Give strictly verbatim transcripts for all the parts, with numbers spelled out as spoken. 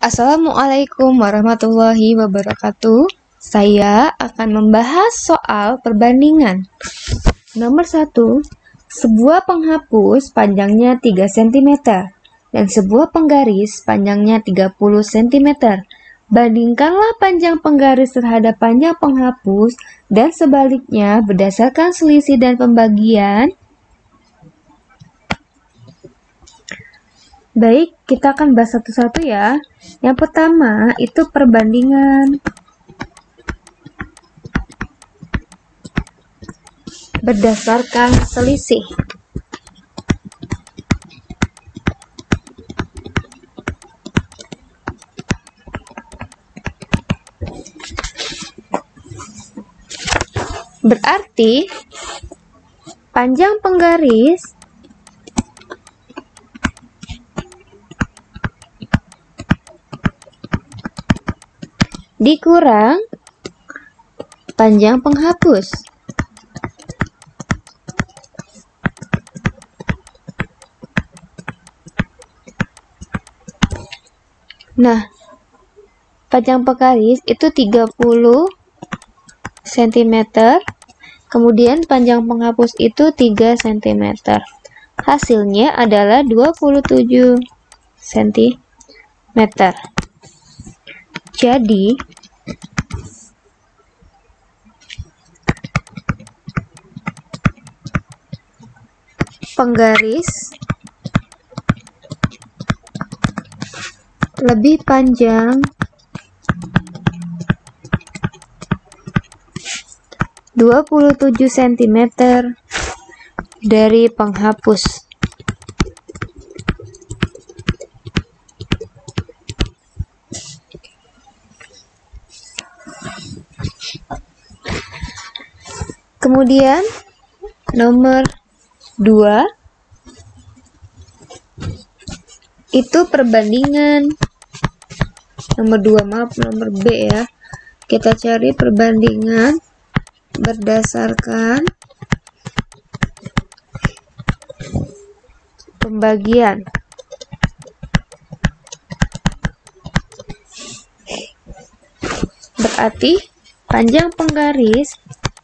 Assalamualaikum warahmatullahi wabarakatuh. Saya akan membahas soal perbandingan. Nomor satu, sebuah penghapus panjangnya tiga sentimeter dan sebuah penggaris panjangnya tiga puluh sentimeter. Bandingkanlah panjang penggaris terhadap panjang penghapus dan sebaliknya berdasarkan selisih dan pembagian. Baik, kita akan bahas satu-satu ya. Yang pertama itu perbandingan. Berdasarkan selisih. Berarti panjang penggaris dikurang panjang penghapus. Nah, panjang penggaris itu tiga puluh sentimeter, kemudian panjang penghapus itu tiga sentimeter. Hasilnya adalah dua puluh tujuh sentimeter. Jadi, penggaris lebih panjang dua puluh tujuh sentimeter dari penghapus. Kemudian nomor dua itu perbandingan. Nomor dua, maaf, nomor B ya. Kita cari perbandingan berdasarkan pembagian. Berarti panjang penggaris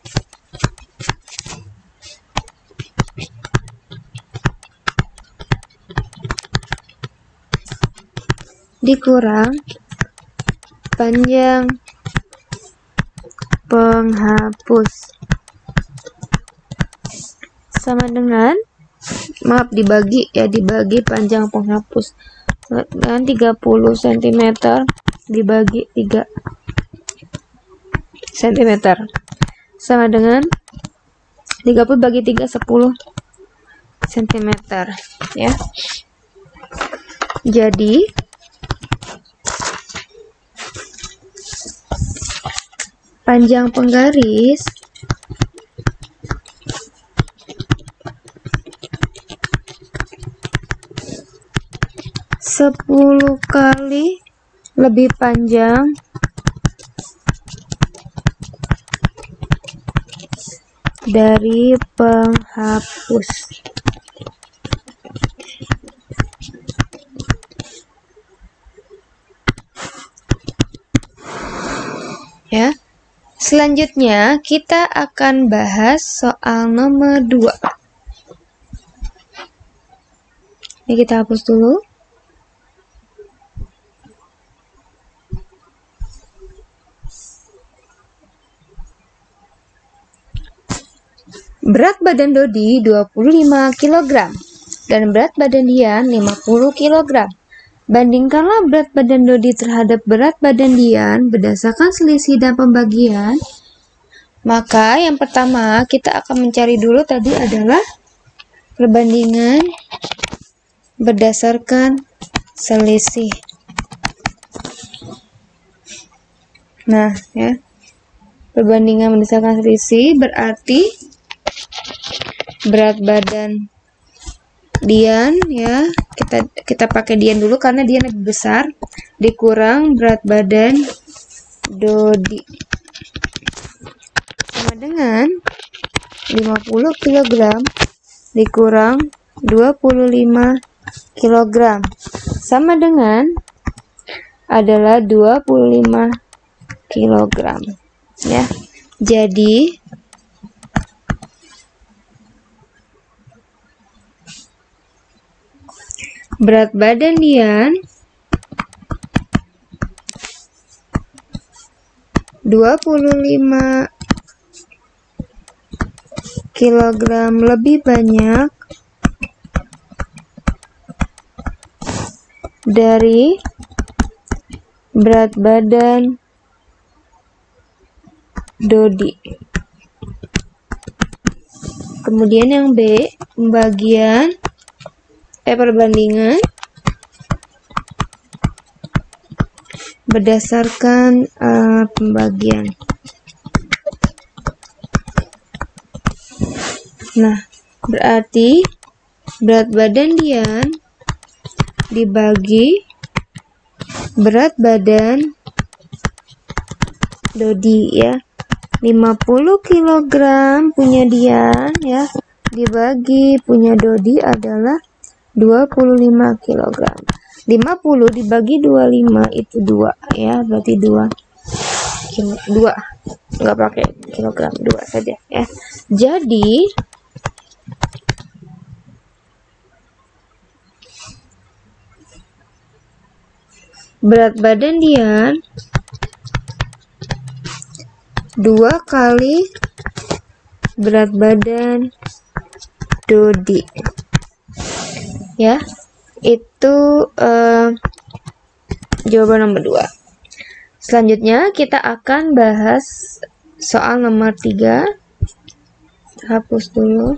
dikurang panjang penghapus sama dengan, maaf, dibagi ya, dibagi panjang penghapus dengan tiga puluh sentimeter dibagi tiga sentimeter sama dengan tiga puluh bagi tiga, sepuluh sentimeter ya. Jadi panjang penggaris sepuluh kali lebih panjang dari penghapus. Ya. Selanjutnya kita akan bahas soal nomor dua. Ini kita hapus dulu. Berat badan Dodi dua puluh lima kilogram dan berat badan Dian lima puluh kilogram. Bandingkanlah berat badan Dodi terhadap berat badan Dian berdasarkan selisih dan pembagian. Maka yang pertama kita akan mencari dulu tadi adalah perbandingan berdasarkan selisih. Nah, ya. Perbandingan berdasarkan selisih berarti berat badan Dian ya, kita kita pakai Dian dulu karena Dian lebih besar, dikurang berat badan Dodi sama dengan lima puluh kilogram dikurang dua puluh lima kilogram sama dengan adalah dua puluh lima kilogram ya. Jadi berat badan Dian dua puluh lima kilogram lebih banyak dari berat badan Dodi. Kemudian yang B, pembagian eh perbandingan berdasarkan uh, pembagian. Nah, berarti berat badan Dian dibagi berat badan Dodi ya. lima puluh kilogram punya Dian ya, dibagi punya Dodi adalah dua puluh lima kilogram. lima puluh dibagi dua puluh lima itu dua ya, berarti dua kilo, dua nggak pakai kilogram, dua saja ya. Jadi berat badan Dian dua kali berat badan Dodi ya. Itu uh, jawaban nomor dua. Selanjutnya kita akan bahas soal nomor tiga. Hapus dulu.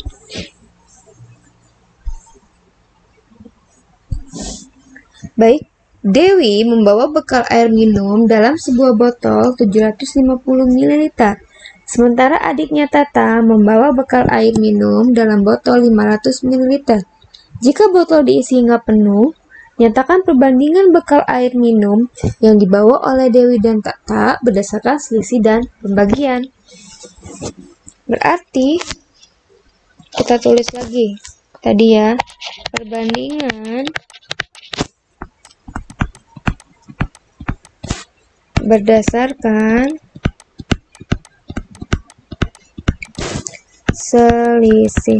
Baik, Dewi membawa bekal air minum dalam sebuah botol tujuh ratus lima puluh mililiter. Sementara adiknya Tata membawa bekal air minum dalam botol lima ratus mililiter. Jika botol diisi hingga penuh, nyatakan perbandingan bekal air minum yang dibawa oleh Dewi dan Tata berdasarkan selisih dan pembagian. Berarti kita tulis lagi tadi ya, perbandingan berdasarkan selisih.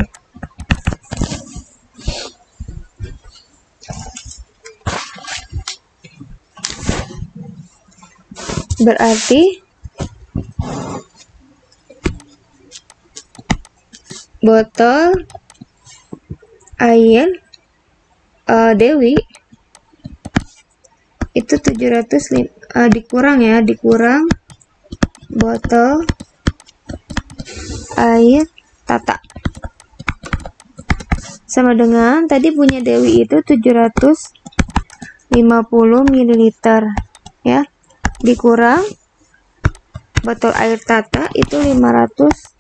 Berarti botol air uh, Dewi itu tujuh ratus lima, uh, dikurang ya, dikurang botol air Tata sama dengan tadi punya Dewi itu tujuh ratus lima puluh mililiter ya, dikurang botol air Tata itu lima ratus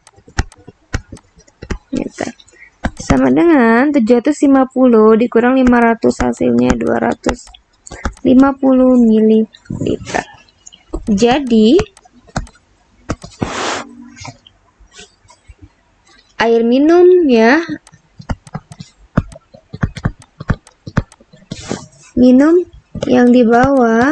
mililiter sama dengan tujuh ratus lima puluh dikurang lima ratus, hasilnya dua ratus lima puluh mililiter. Jadi air minum ya, minum yang dibawa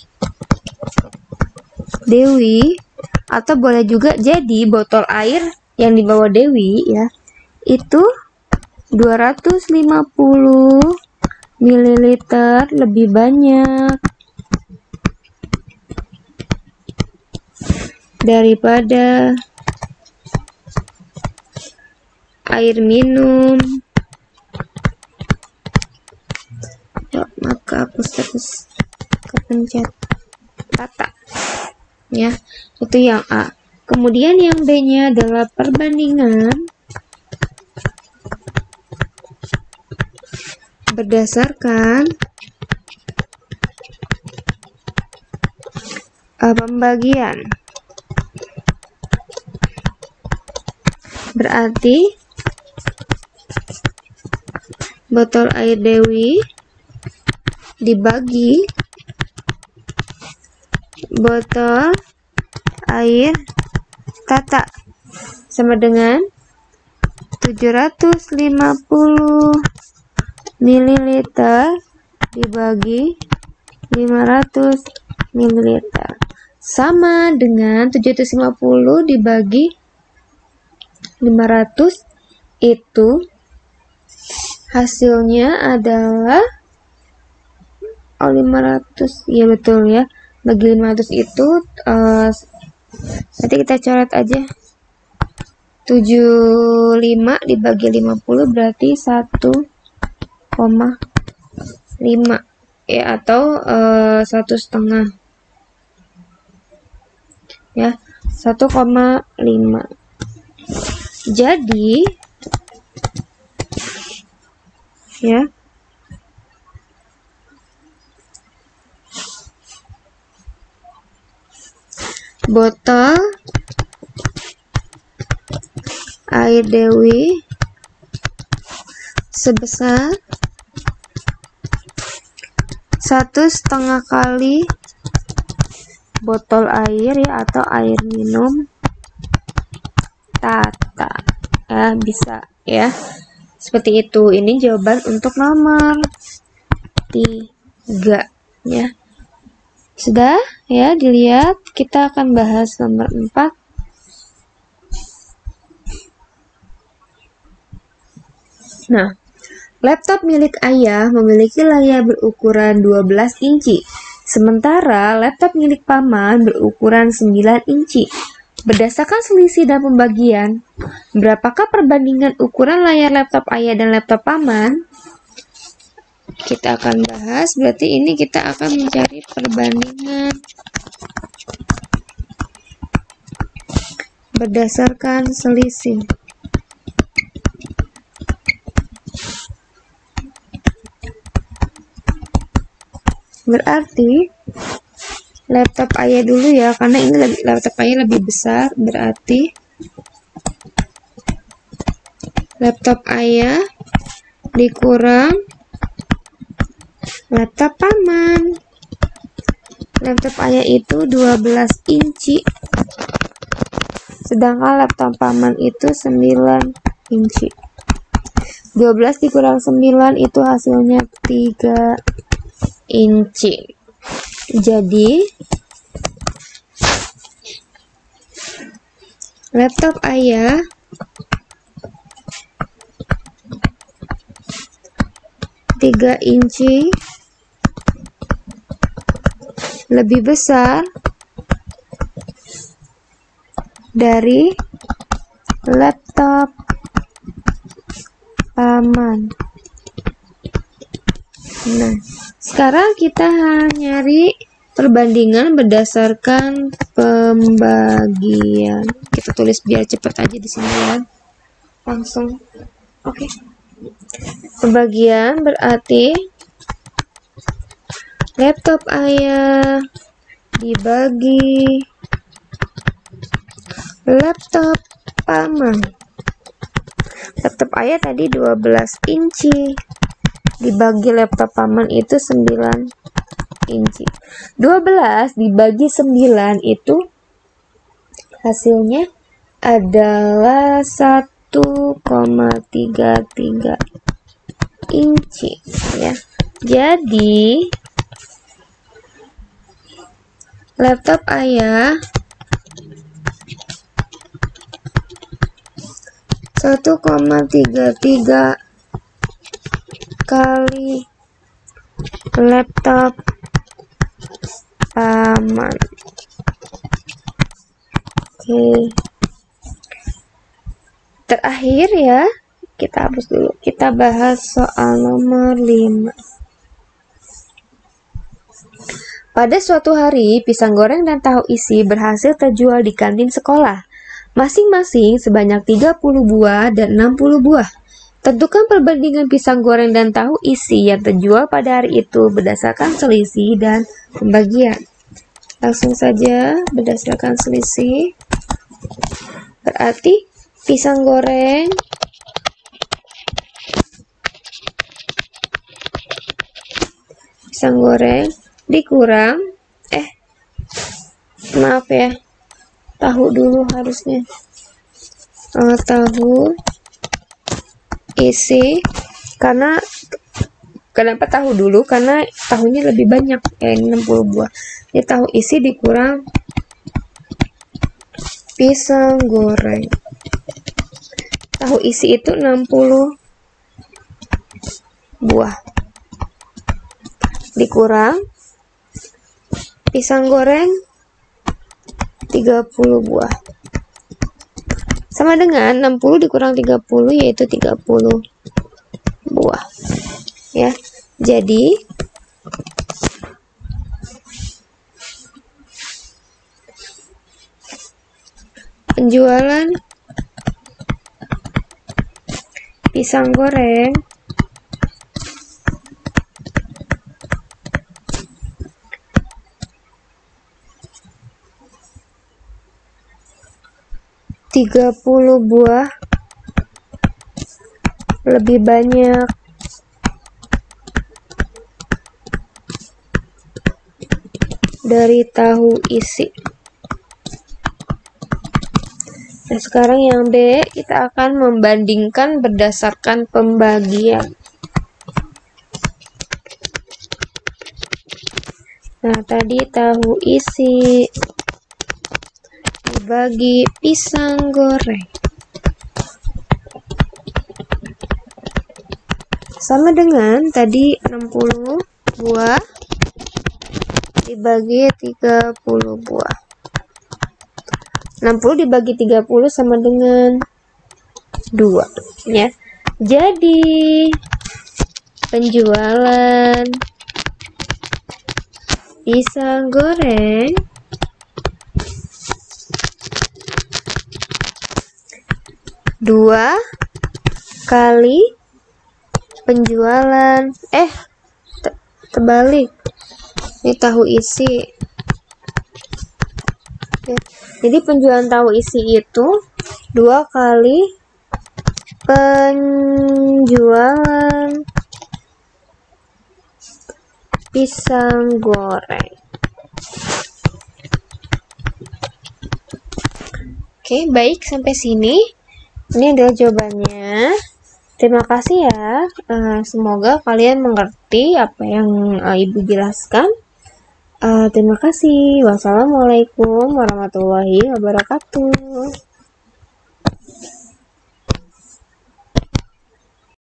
Dewi, atau boleh juga jadi botol air yang dibawa Dewi ya, itu dua ratus lima puluh mililiter lebih banyak daripada air minum. Oh, maka aku terus kepencet Tata ya, itu yang A. Kemudian yang B nya adalah perbandingan berdasarkan uh, pembagian. Berarti botol air Dewi dibagi botol air Tata sama dengan tujuh ratus lima puluh mililiter dibagi lima ratus mililiter. Sama dengan tujuh ratus lima puluh dibagi lima ratus, itu hasilnya adalah oh lima ratus, ya betul ya, bagi lima ratus itu uh, nanti kita coret aja, tujuh puluh lima dibagi lima puluh berarti satu koma lima ya, atau uh, satu setengah ya, satu koma lima. Jadi ya, botol air dewi sebesar satu setengah kali botol air ya, atau air minum Tata ya, bisa ya, seperti itu. Ini jawaban untuk nomor tiga ya. Sudah ya, dilihat. Kita akan bahas nomor empat. Nah, laptop milik ayah memiliki layar berukuran dua belas inci, sementara laptop milik paman berukuran sembilan inci. Berdasarkan selisih dan pembagian, berapakah perbandingan ukuran layar laptop ayah dan laptop paman? Kita akan bahas, berarti ini kita akan mencari perbandingan berdasarkan selisih. Berarti laptop ayah dulu ya, karena ini lebih, laptop ayah lebih besar, berarti laptop ayah dikurang laptop paman. Laptop ayah itu dua belas inci, sedangkan laptop paman itu sembilan inci. dua belas dikurang sembilan itu hasilnya tiga inci. Jadi laptop ayah tiga inci lebih besar dari laptop paman. Nah, sekarang kita nyari perbandingan berdasarkan pembagian. Kita tulis biar cepat aja di sini ya. Langsung. Oke. Okay. Pembagian berarti laptop ayah dibagi laptop paman. Laptop ayah tadi dua belas inci. Dibagi laptop paman itu sembilan inci. dua belas dibagi sembilan itu hasilnya adalah satu koma tiga tiga inci ya. Jadi laptop ayah satu koma tiga tiga kali laptop paman. Oke. Terakhir ya, kita hapus dulu. Kita bahas soal nomor lima. Pada suatu hari, pisang goreng dan tahu isi berhasil terjual di kantin sekolah. Masing-masing sebanyak tiga puluh buah dan enam puluh buah. Tentukan perbandingan pisang goreng dan tahu isi yang terjual pada hari itu berdasarkan selisih dan pembagian. Langsung saja berdasarkan selisih. Berarti pisang goreng pisang goreng dikurang eh maaf ya, tahu dulu harusnya. Uh, tahu isi, karena Kenapa tahu dulu? Karena tahunya lebih banyak, yang enam puluh buah. Jadi tahu isi dikurang pisang goreng. Tahu isi itu enam puluh buah. Dikurang pisang goreng tiga puluh buah. Sama dengan enam puluh dikurang tiga puluh, yaitu tiga puluh buah. Ya. Jadi penjualan pisang goreng tiga puluh buah lebih banyak dari tahu isi. Nah, sekarang yang B, kita akan membandingkan berdasarkan pembagian. Nah, tadi tahu isi dibagi pisang goreng sama dengan tadi enam puluh buah dibagi tiga puluh buah. enam puluh dibagi tiga puluh sama dengan dua, ya. Jadi penjualan pisang goreng dua kali penjualan eh te terbalik. Ini tahu isi. Ya. Jadi penjualan tahu isi itu dua kali penjualan pisang goreng. Oke, baik, sampai sini. Ini adalah jawabannya. Terima kasih ya. Uh, semoga kalian mengerti apa yang uh, Ibu jelaskan. Uh, terima kasih. Wassalamualaikum warahmatullahi wabarakatuh.